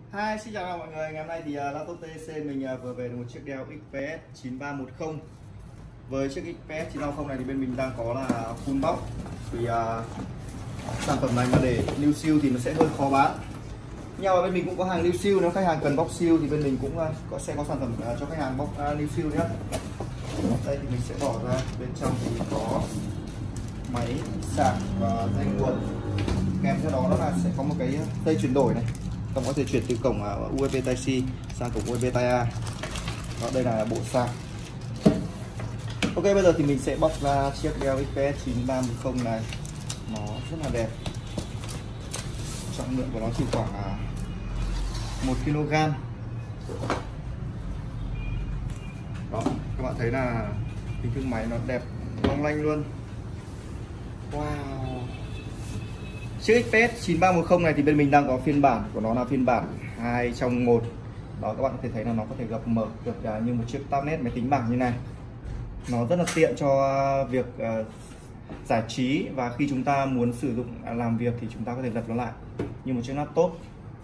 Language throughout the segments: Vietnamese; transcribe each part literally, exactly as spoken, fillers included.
Hi, xin chào mọi người. Ngày hôm nay thì uh, laptop tê xê mình uh, vừa về được một chiếc Dell ích pê ét chín ba một không. Với chiếc ích pê ét chín ba một không này thì bên mình đang có là full box. Thì uh, sản phẩm này mà để lưu siêu thì nó sẽ hơi khó bán. Nhưng mà bên mình cũng có hàng lưu siêu, nếu khách hàng cần box siêu thì bên mình cũng uh, có sẽ có sản phẩm uh, cho khách hàng box uh, lưu siêu nhé. Đây thì mình sẽ bỏ ra, bên trong thì có máy sạc và dây nguồn. Kèm theo đó là sẽ có một cái dây chuyển đổi này. Các bạn có thể chuyển từ cổng u ét bê Type-C sang cổng u ét bê Type-A. Đó, đây là bộ sạc. Ok, bây giờ thì mình sẽ bóc ra chiếc Dell ích pê ét chín ba một không này. Nó rất là đẹp. Trọng lượng của nó chỉ khoảng một ki lô gam. Đó, các bạn thấy là hình thức máy nó đẹp long lanh luôn. Wow. Chiếc ích pê ét chín ba một không này thì bên mình đang có phiên bản của nó là phiên bản hai trong một. Đó, các bạn có thể thấy là nó có thể gập mở được như một chiếc tablet máy tính bảng như này. Nó rất là tiện cho việc uh, giải trí, và khi chúng ta muốn sử dụng uh, làm việc thì chúng ta có thể lật nó lại như một chiếc laptop.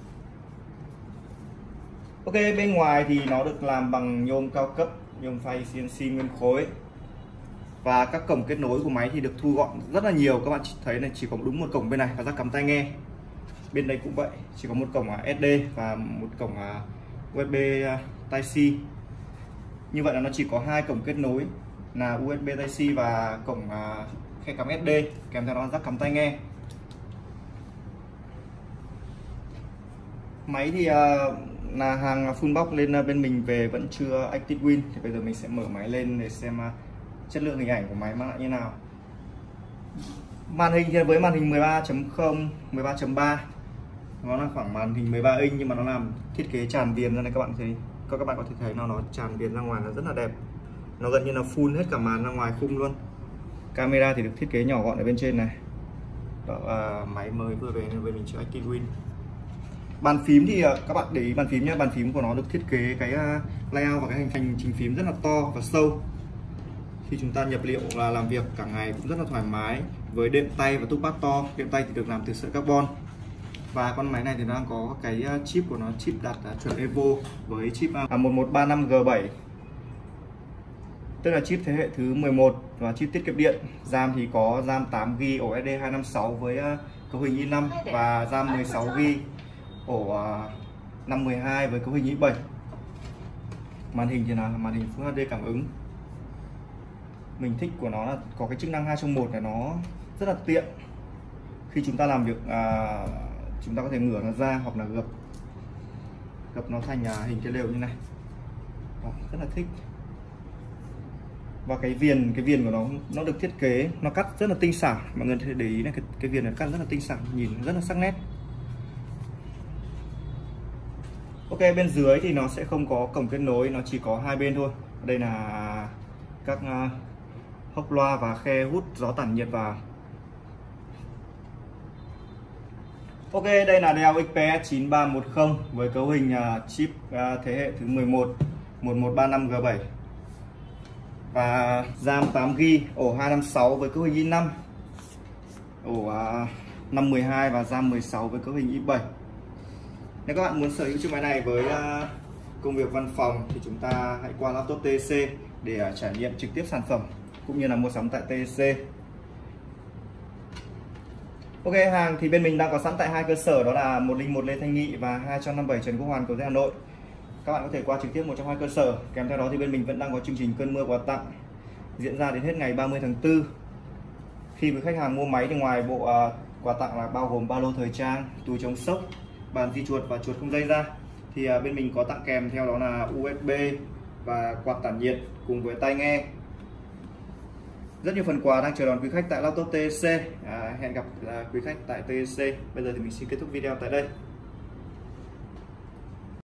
Ok, bên ngoài thì nó được làm bằng nhôm cao cấp, nhôm phay xê en xê nguyên khối. Và các cổng kết nối của máy thì được thu gọn rất là nhiều. Các bạn thấy này, chỉ có đúng một cổng bên này và jack cắm tai nghe. Bên đây cũng vậy, chỉ có một cổng ét đê và một cổng u ét bê Type-C. Như vậy là nó chỉ có hai cổng kết nối là u ét bê Type-C và cổng khe cắm ét đê, kèm theo đó jack cắm tai nghe. Máy thì là hàng full box lên bên mình về vẫn chưa active win. Thì bây giờ mình sẽ mở máy lên để xem chất lượng hình ảnh của máy mang lại như nào. Màn hình thì với màn hình mười ba chấm không, mười ba chấm ba, nó là khoảng màn hình mười ba inch, nhưng mà nó làm thiết kế tràn viền ra này. Các bạn thấy, các bạn có thể thấy nó nó tràn viền ra ngoài, nó rất là đẹp. Nó gần như là full hết cả màn ra ngoài khung luôn. Camera thì được thiết kế nhỏ gọn ở bên trên này. Đó, à, máy mới vừa về nên bên mình chưa active win. Bàn phím thì các bạn để ý bàn phím nhé, bàn phím của nó được thiết kế cái layout và cái hành hành trình phím rất là to và sâu. Khi chúng ta nhập liệu là làm việc cả ngày cũng rất là thoải mái, với đệm tay và touchpad to. Đệm tay thì được làm từ sợi carbon. Và con máy này thì đang có cái chip của nó, chip đạt chuẩn Evo với chip một một ba năm G bảy, tức là chip thế hệ thứ mười một và chip tiết kiệm điện. RAM thì có RAM tám gi-ga-bai ổ ét đê hai năm sáu với cấu hình i năm, và RAM mười sáu gi-ga-bai ổ năm mười hai với cấu hình i bảy. Màn hình thì là màn hình Full hát đê cảm ứng. Mình thích của nó là có cái chức năng hai trong một này, nó rất là tiện. Khi chúng ta làm việc à, chúng ta có thể ngửa nó ra hoặc là gập gập nó thành à, hình cái lều như này. Đó, rất là thích. Và cái viền cái viền của nó nó được thiết kế, nó cắt rất là tinh xảo. Mọi người để ý này, cái, cái viền này cắt rất là tinh xảo, nhìn rất là sắc nét. Ok, bên dưới thì nó sẽ không có cổng kết nối, nó chỉ có hai bên thôi. Đây là các uh, hốc loa và khe hút gió tản nhiệt vào. Ok, đây là Dell ích pê ét chín ba một không với cấu hình uh, chip uh, thế hệ thứ mười một, một một ba năm G bảy, và RAM tám gi-ga-bai ổ hai năm sáu với cấu hình i năm, ổ uh, năm mười hai và RAM mười sáu với cấu hình i bảy. Nếu các bạn muốn sở hữu chiếc máy này với uh, công việc văn phòng thì chúng ta hãy qua laptop tê xê để uh, trải nghiệm trực tiếp sản phẩm cũng như là mua sắm tại tê xê. Ok, hàng thì bên mình đang có sẵn tại hai cơ sở, đó là một không một Lê Thanh Nghị và hai năm bảy Trần Quốc Hoàn, Cầu Giấy, Hà Nội. Các bạn có thể qua trực tiếp một trong hai cơ sở. Kèm theo đó thì bên mình vẫn đang có chương trình cơn mưa quà tặng diễn ra đến hết ngày ba mươi tháng tư. Khi với khách hàng mua máy thì ngoài bộ uh, quà tặng là bao gồm ba lô thời trang, túi chống sốc, bàn di chuột và chuột không dây ra, thì uh, bên mình có tặng kèm theo đó là u ét bê và quạt tản nhiệt cùng với tai nghe. Rất nhiều phần quà đang chờ đón quý khách tại laptop tê xê. À, hẹn gặp uh, quý khách tại tê xê. Bây giờ thì mình xin kết thúc video tại đây.